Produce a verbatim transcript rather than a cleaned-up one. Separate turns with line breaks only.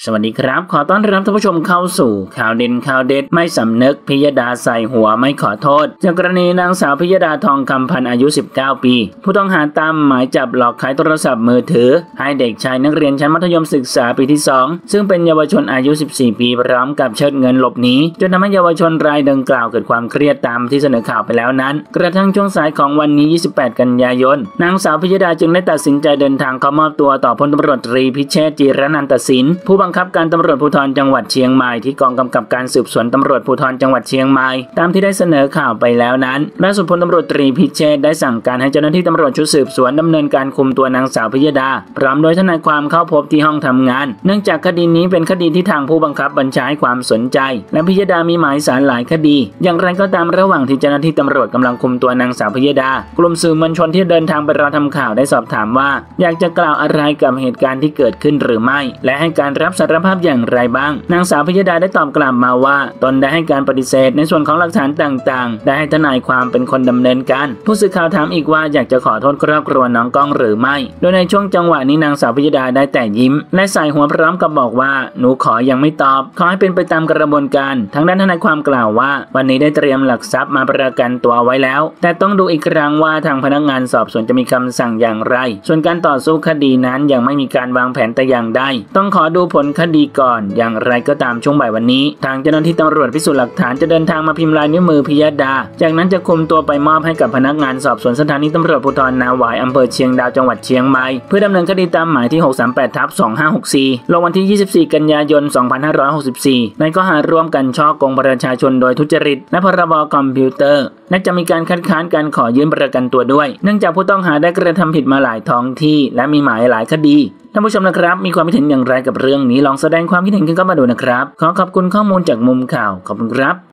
สวัสดีครับขอต้อนรับท่านผู้ชมเข้าสู่ข่าวเด่นข่าวเด็ดไม่สำนึกพิยดาใส่หัวไม่ขอโทษจากกรณีนางสาวพิยดาทองคำพันธ์อายุสิบเก้าปีผู้ต้องหาตามหมายจับหลอกขายโทรศัพท์มือถือให้เด็กชายนักเรียนชั้นมัธยมศึกษาปีที่สองซึ่งเป็นเยาวชนอายุสิบสี่ปีพร้อมกับเชิดเงินหลบหนีจนทำให้เยาวชนรายดังกล่าวเกิดความเครียดตามที่เสนอข่าวไปแล้วนั้นกระทั่งช่วงสายของวันนี้ยี่สิบแปดกันยายนนางสาวพิยดาจึงได้ตัดสินใจเดินทางเข้ามอบตัวต่อพลตำรวจตรีพิเชษฐ์ จิรนันตสินผู้บังคับการตำรวจภูธรจังหวัดเชียงใหม่ที่กองกำกับการสืบสวนตำรวจภูธรจังหวัดเชียงใหม่ตามที่ได้เสนอข่าวไปแล้วนั้นล่าสุดพลตำรวจตรีพิเชษฐ์ได้สั่งการให้เจ้าหน้าที่ตำรวจชุดสืบสวนดำเนินการคุมตัวนางสาวพิยดาพร้อมโดยทนายความเข้าพบที่ห้องทำงานเนื่องจากคดีนี้เป็นคดีที่ทางผู้บังคับบัญชาให้ความสนใจและพิยดามีหมายสารหลายคดีอย่างไรก็ตามระหว่างที่เจ้าหน้าที่ตำรวจกำลังคุมตัวนางสาวพิยดากลุ่มสื่อมวลชนที่เดินทางไปรอทำข่าวได้สอบถามว่าอยากจะกล่าวอะไรกับเหตุการณ์ที่เกิดขึ้นหรือไม่และให้การรับสารภาพอย่างไรบ้างนางสาวพิยดาได้ตอบกลับมาว่าตนได้ให้การปฏิเสธในส่วนของหลักฐานต่างๆได้ให้ทนายความเป็นคนดำเนินการผู้สื่อข่าวถามอีกว่าอยากจะขอโทษครอบครัวน้องก้องหรือไม่โดยในช่วงจังหวะนี้นางสาวพิยดาได้แต่ยิ้มและใส่หัวพร้อมกับบอกว่าหนูขอยังไม่ตอบขอให้เป็นไปตามกระบวนการทางด้านทนายความกล่าวว่าวันนี้ได้เตรียมหลักทรัพย์มาประกันตัวไว้แล้วแต่ต้องดูอีกครั้งว่าทางพนักงานสอบสวนจะมีคำสั่งอย่างไรส่วนการต่อสู้คดีนั้นยังไม่มีการวางแผนแต่อย่างใดต้องขอดูผลคดีก่อนอย่างไรก็ตามช่วงบ่ายวันนี้ทางเจ้าหน้าที่ตำรวจพิสูจน์หลักฐานจะเดินทางมาพิมพ์ลายนิ้วมือพิยดาจากนั้นจะคุมตัวไปมอบให้กับพนักงานสอบสวนสถานีตำรวจภูธรนาหวายอำเภอเชียงดาวจังหวัดเชียงใหม่เพื่อดำเนินคดีตามหมายที่ หกสามแปดทับสองห้าหกสี่ ลงวันที่ยี่สิบสี่กันยายนสองพันห้าร้อยหกสิบสี่ในข้อหาร่วมกันฉ้อโกงประชาชนโดยทุจริตและพรบคอมพิวเตอร์และจะมีการคัดค้านการขอยื่นประกันตัวด้วยเนื่องจากผู้ต้องหาได้กระทำผิดมาหลายท้องที่และมีหมายหลายคดีท่านผู้ชมนะครับมีความคิดเห็นอย่างไรกับเรื่องนี้ลองแสดงความคิดเห็นกันเข้ามาดูนะครับขอขอบคุณข้อมูลจากมุมข่าวขอบคุณครับ